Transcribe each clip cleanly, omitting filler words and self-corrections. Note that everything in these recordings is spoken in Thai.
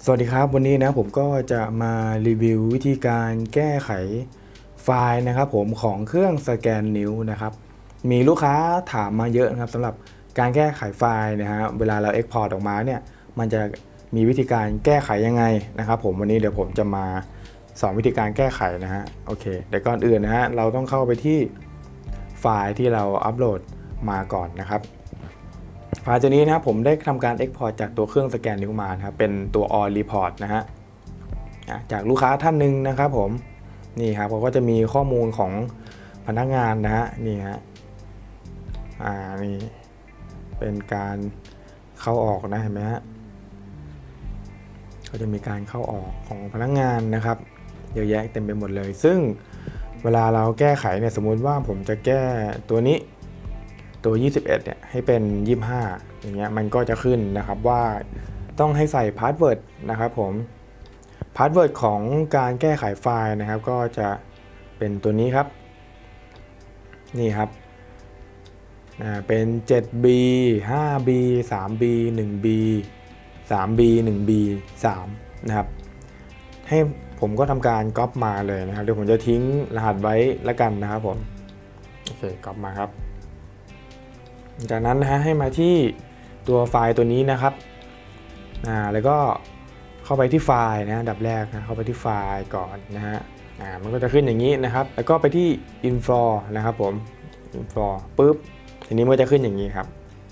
สวัสดีครับวันนี้นะผมก็จะมารีวิววิธีการแก้ไขไฟล์นะครับผมของเครื่องสแกนนิ้วนะครับมีลูกค้าถามมาเยอะนะครับสำหรับการแก้ไขไฟล์นะฮะเวลาเรา Export ออกมาเนี่ยมันจะมีวิธีการแก้ไขยังไงนะครับผมวันนี้เดี๋ยวผมจะมาสอนวิธีการแก้ไขนะฮะโอเคเดี๋ยวก่อนอื่นนะฮะเราต้องเข้าไปที่ไฟล์ที่เราอัปโหลดมาก่อนนะครับไฟล์ตัวนี้นะครับผมได้ทำการ Export จากตัวเครื่องสแกนนิ้วมานะครับเป็นตัว All Report นะฮะจากลูกค้าท่านหนึ่งนะครับผมนี่ครับเขาก็จะมีข้อมูลของพนักงานนะฮะนี่ฮะนี่เป็นการเข้าออกนะเห็นไหมฮะก็จะมีการเข้าออกของพนักงานนะครับเยอะแยะเต็มไปหมดเลยซึ่งเวลาเราแก้ไขเนี่ยสมมุติว่าผมจะแก้ตัวนี้ตัว21เนี่ยให้เป็น25อย่างเงี้ยมันก็จะขึ้นนะครับว่าต้องให้ใส่พาสเวิร์ดนะครับผมพาสเวิร์ดของการแก้ไขไฟล์นะครับก็จะเป็นตัวนี้ครับนี่ครับเป็น 7B 5B 3B 1B 3B 1B 3นะครับให้ผมก็ทำการก๊อปมาเลยนะครับเดี๋ยวผมจะทิ้งรหัสไว้แล้วกันนะครับผมโอเคก๊อปมาครับจากนั้นนะฮะให้มาที่ตัวไฟล์ตัวนี้นะครับแล้วก็เข้าไปที่ไฟล์นะดับแรกนะเข้าไปที่ไฟล์ก่อนนะฮะมันก็จะขึ้นอย่างนี้นะครับแล้วก็ไปที่ info นะครับผม info ปุ๊บทีนี้มันก็จะขึ้นอย่างนี้ครับ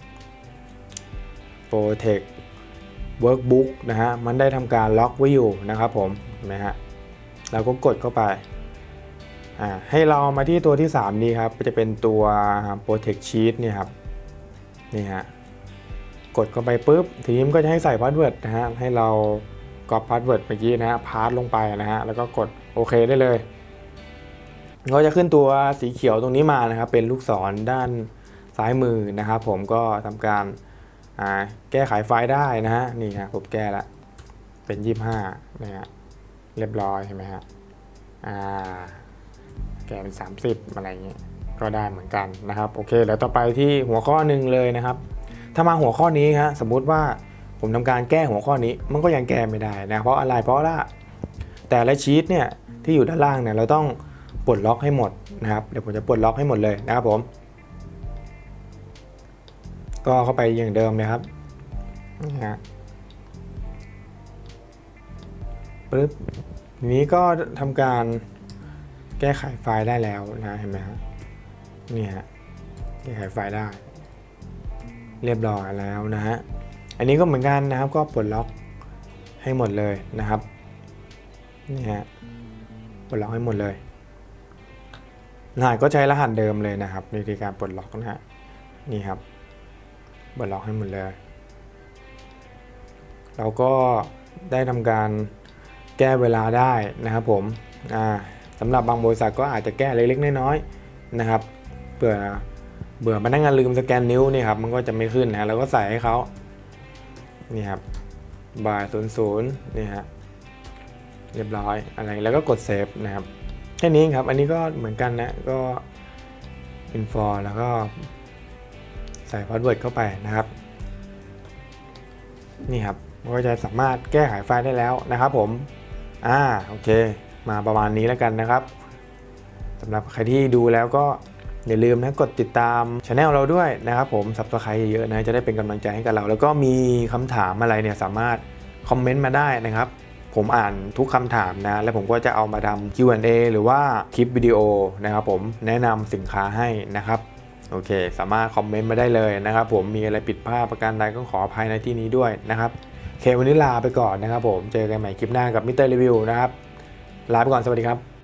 protect workbook นะฮะมันได้ทำการล็อกไว้อยู่นะครับผมเห็นไหมฮะเราก็กดเข้าไปให้เรามาที่ตัวที่3นี้ครับจะเป็นตัว protect sheet เนี่ยครับนี่ฮะกดเข้าไปปุ๊บทีนี้มันก็จะให้ใส่พาสเวิร์ดนะฮะให้เราก๊อปพาสเวิร์ดเมื่อกี้นะฮะพาสลงไปนะฮะแล้วก็กดโอเคได้เลยก็จะขึ้นตัวสีเขียวตรงนี้มานะครับเป็นลูกศรด้านซ้ายมือนะครับผมก็ทำการแก้ไขไฟล์ได้นะฮะนี่ฮะผมแก้ละเป็น25นะฮะเรียบร้อยใช่ไหมฮะแก้เป็น30อะไรเงี้ยก็ได้เหมือนกันนะครับโอเคแล้วต่อไปที่หัวข้อหนึ่งเลยนะครับถ้ามาหัวข้อนี้ฮะสมมุติว่าผมทำการแก้หัวข้อนี้มันก็ยังแก้ไม่ได้นะเพราะอะไรเพราะว่าแต่ละชีทเนี่ยที่อยู่ด้านล่างเนี่ยเราต้องปลดล็อกให้หมดนะครับเดี๋ยวผมจะปลดล็อกให้หมดเลยนะครับผมก็เข้าไปอย่างเดิมนะครับนี่ฮะปึ๊บทีนี้ก็ทำการแก้ไขไฟล์ได้แล้วนะเห็นไหมฮะนี่ฮะแก้ไขไฟล์ได้เรียบร้อยแล้วนะฮะอันนี้ก็เหมือนกันนะครับก็ปลดล็อกให้หมดเลยนะครับนี่ฮะปลดล็อกให้หมดเลยรหัสก็ใช้รหัสเดิมเลยนะครับในการปลดล็อกนะฮะนี่ครับปลดล็อกให้หมดเลยเราก็ได้ทำการแก้เวลาได้นะครับผมสำหรับบางบริษัทก็อาจจะแก้เล็กๆน้อยๆนะครับเบื่อพนักงานลืมสแกนนิ้วนี่ครับมันก็จะไม่ขึ้นนะเราก็ใส่ให้เขานี่ครับบ่าย00นี่ฮะเรียบร้อยอะไรแล้วก็กดเซฟนะครับแค่นี้ครับอันนี้ก็เหมือนกันนะก็ info แล้วก็ใส่พาสเวิร์ดเข้าไปนะครับนี่ครับก็จะสามารถแก้ไขไฟล์ได้แล้วนะครับผมโอเคมาประมาณนี้แล้วกันนะครับสำหรับใครที่ดูแล้วก็อย่าลืมนะกดติดตามช anel เราด้วยนะครับผม Subscribe เยอะๆนะจะได้เป็นกำลังใจให้กับเราแล้วก็มีคำถามอะไรเนี่ยสามารถคอมเมนต์มาได้นะครับผมอ่านทุกคำถามนะแล้วผมก็จะเอามาทำ Q&A หรือว่าคลิปวิดีโอนะครับผมแนะนำสินค้าให้นะครับโอเคสามารถคอมเมนต์มาได้เลยนะครับผมมีอะไรผิดพลาดประการใดก็ขออภัยในที่นี้ด้วยนะครับโอเควันนี้ลาไปก่อนนะครับผมเจอกันใหม่คลิปหน้ากับมิสเตอร์รีวิวนะครับลาไปก่อนสวัสดีครับ